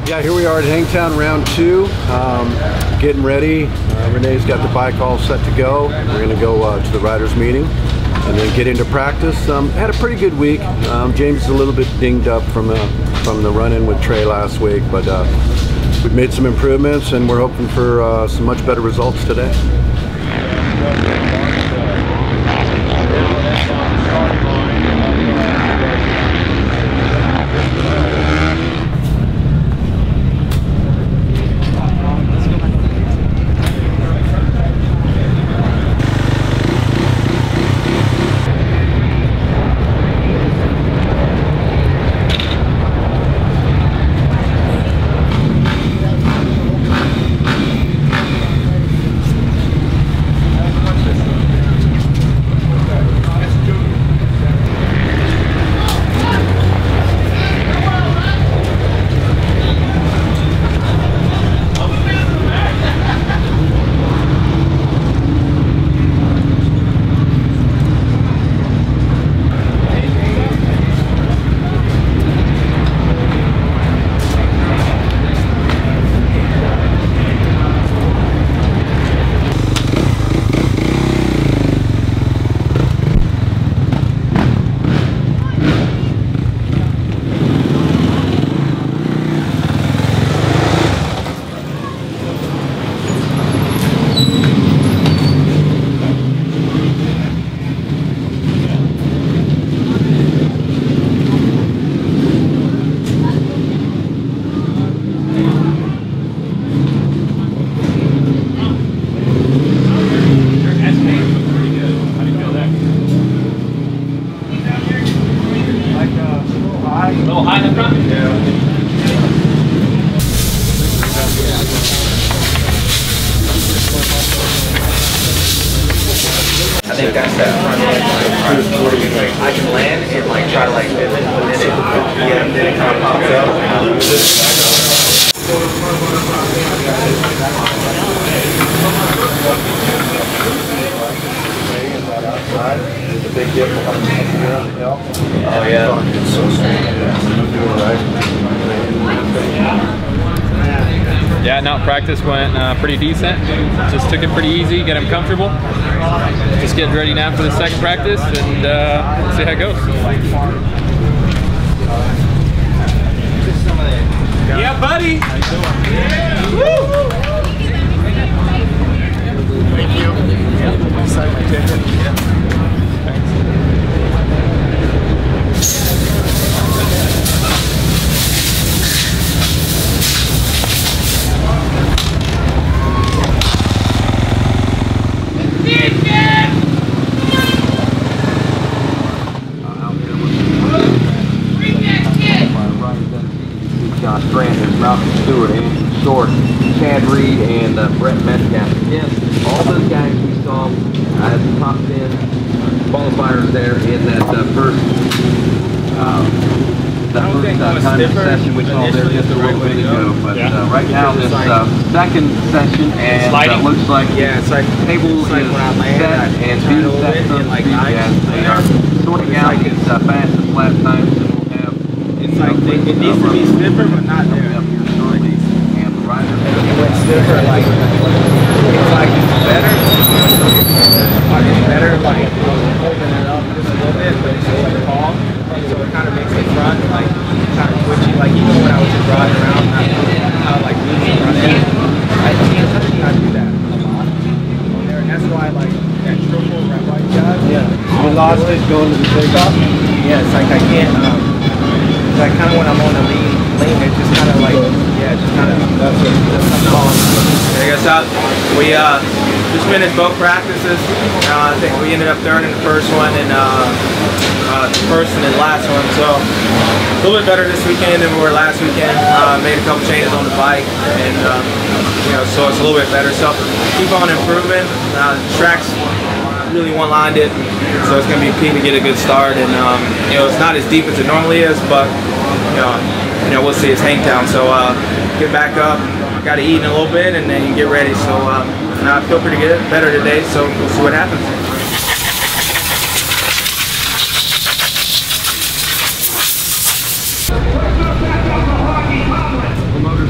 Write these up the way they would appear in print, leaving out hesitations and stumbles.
Yeah, here we are at Hangtown round 2, getting ready. Renee's got the bike all set to go. We're going to go to the riders meeting and then get into practice. Had a pretty good week. James is a little bit dinged up from the run-in with Trey last week, but we've made some improvements and we're hoping for some much better results today. I think that's that front end. I can land and like try to like pivot, but then it kind of pops up. The big dip behind the hill. Oh yeah. It's so sweet. Yeah, no, practice went pretty decent. Just took it pretty easy, get him comfortable. Just getting ready now for the second practice and see how it goes. Yeah, buddy. Yeah. Woo. Thank you. Yep. Sign my ticket. Yeah. Thanks. Stewart, Short, Chad Reed, and Brett Metcalf. Again, all those guys we saw as the top 10 qualifiers there in that first time session we saw there just a little bit ago. But right now, this second session, and it looks like the table is set and being set so to speak as they are sorting out these fastest lap times that we'll have. It's like it needs to be stiffer, but not there. When stiffer, like it's like better. It's better, like holding it up just a little bit, but it's just like tall, so it kind of makes the front like kind of twitchy. Like even when I was just riding around, how like losing running, I cannot do that a lot on there, and that's why like that triple red white job. Yeah, you lost it going to the takeoff. Yeah, it's like I can't. Like kind of when I'm on the lean, it just kind of like just kind of. Check us out. We just finished both practices. I think we ended up third in the first one and first and then last one. So a little bit better this weekend than we were last weekend. Made a couple changes on the bike, and so it's a little bit better. So keep on improving. The track's really one-lined it, so it's going to be key to get a good start. And it's not as deep as it normally is, but we'll see. It's Hangtown, so get back up. Got to eat in a little bit and then get ready. So I feel pretty good, better today. So we'll see what happens. Promoters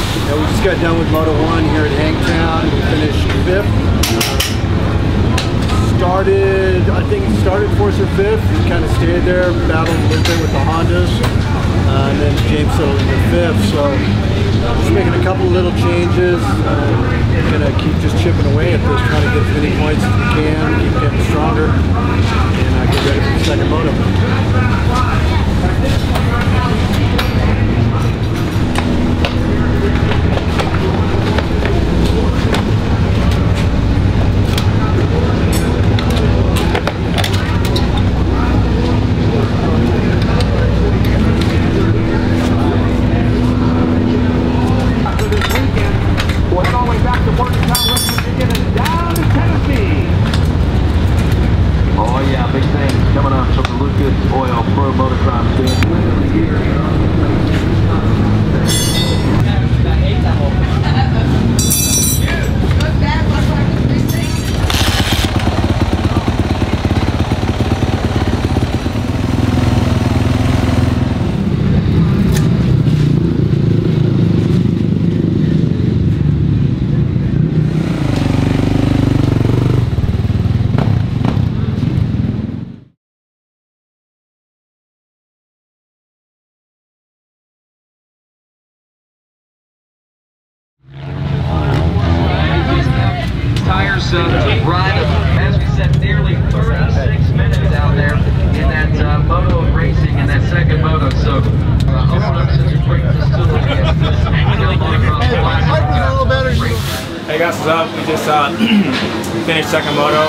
Yeah, we just got done with Moto 1 here at Hangtown. We finished 5th. I think it started 4th or 5th. We kind of stayed there, battled a little bit with the Hondas. And then James settled into 5th. So just making a couple of little changes. Gonna keep just chipping away at this, trying to get as many points as we can, keep getting stronger, and get ready for the second moto. AMA Pro Motocross Championship. Ride, as we said, nearly 36 minutes down there in that moto racing, in that second moto. So, brings us to the Hangtown Motocross Classic. Hey guys, what's up? We just finished second moto.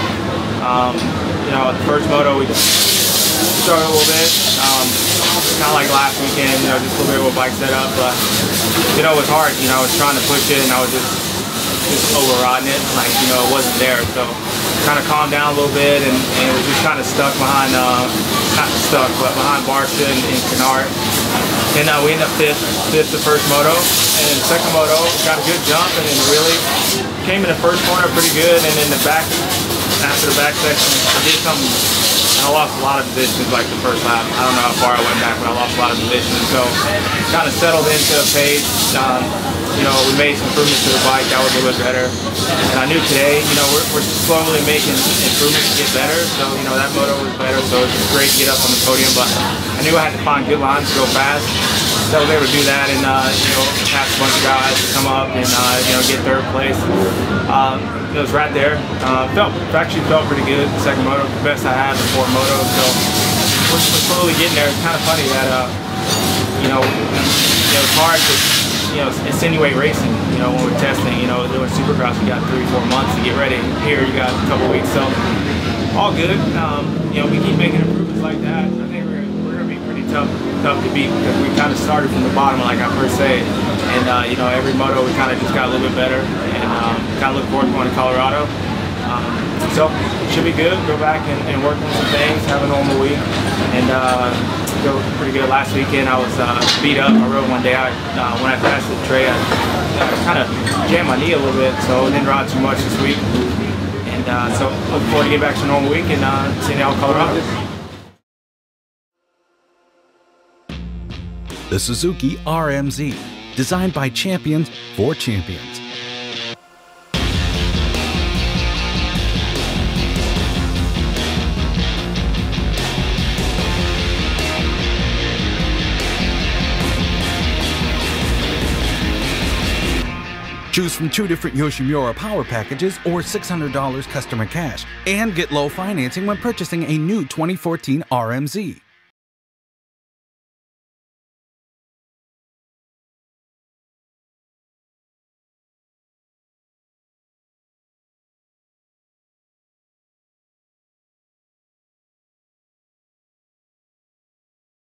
You know, the first moto we started a little bit, kind of like last weekend. You know, just a little bit with bike setup, but you know, it was hard. You know, I was trying to push it, and I was just overriding it, like, you know, it wasn't there. So kind of calmed down a little bit, and it was just kind of stuck behind, not stuck, but behind Barsha and Kennard. And we ended up fifth the first moto, and then the second moto got a good jump, and then really came in the first corner pretty good, and then the back, after the back section, I did something, and I lost a lot of positions like the first lap. I don't know how far I went back, but I lost a lot of positions, so kind of settled into a pace. You know, we made some improvements to the bike. That was a little bit better. And I knew today, you know, we're slowly making improvements to get better. So, you know, that moto was better. So it was great to get up on the podium. But I knew I had to find good lines to go fast. So I was able to do that and, you know, pass a bunch of guys to come up and, you know, get third place. It was right there. Actually felt pretty good. The second moto, the best I had, the fourth moto. So we're slowly getting there. It's kind of funny that, you know, it's hard to, you know, insinuate racing, you know, when we're testing, you know, doing Supercross, we got 3-4 months to get ready. Here, you got a couple weeks, so all good. You know, we keep making improvements like that. I think we're going to be pretty tough to beat, because we kind of started from the bottom, like I first said. And, you know, every moto, we kind of just got a little bit better, and kind of look forward to going to Colorado. So, should be good. Go back and work on some things, have a normal week, and go pretty good. Last weekend I was beat up. I rode one day. When I passed the tray, I kind of jammed my knee a little bit, so I didn't ride too much this week. And so look forward to getting back to a normal week and seeing y'all in Colorado. The Suzuki RMZ, designed by champions for champions. Choose from 2 different Yoshimura power packages or $600 customer cash, and get low financing when purchasing a new 2014 RMZ.